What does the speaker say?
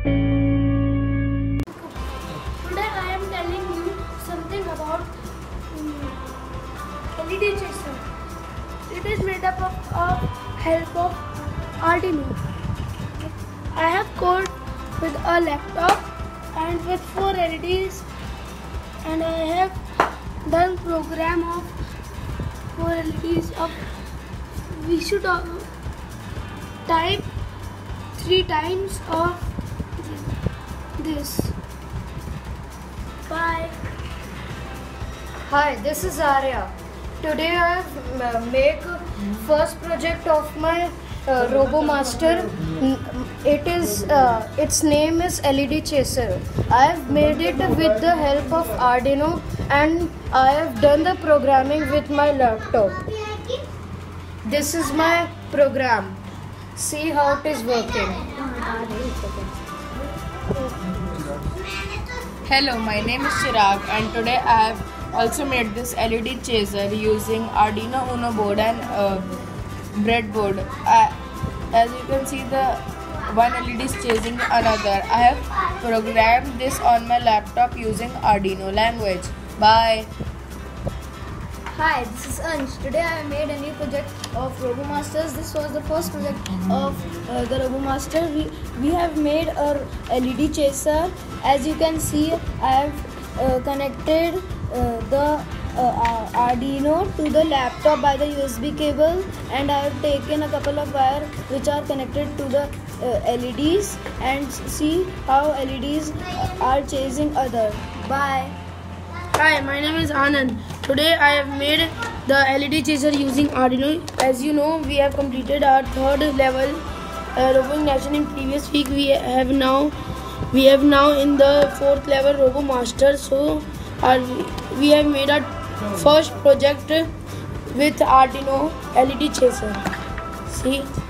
Today I am telling you something about LED chaser. It is made up of help of Arduino. I have code with a laptop and with 4 LEDs, and I have done program of 4 LEDs of we should type 3 times of this. Bye. Hi, this is Arya. Today I have make first project of my RoboMaster. Its name is LED Chaser. I have made it with the help of Arduino, and I have done the programming with my laptop. This is my program. See how it is working. Hello, my name is Chirag, and today I have also made this LED chaser using Arduino Uno board and breadboard. As you can see, the one LED is chasing another. I have programmed this on my laptop using Arduino language. Bye. Hi, this is Ansh. Today I made a new project of RoboMasters. This was the first project of the RoboMaster. We have made a LED chaser. As you can see, I have connected the Arduino to the laptop by the USB cable, and I have taken a couple of wires which are connected to the LEDs, and see how LEDs are chasing other. Bye. Hi, my name is Anand. Today I have made the LED chaser using Arduino. As you know, we have completed our 3rd level Robo Nation in previous week. We have now in the 4th level RoboMaster. So we have made our first project with Arduino LED chaser. See.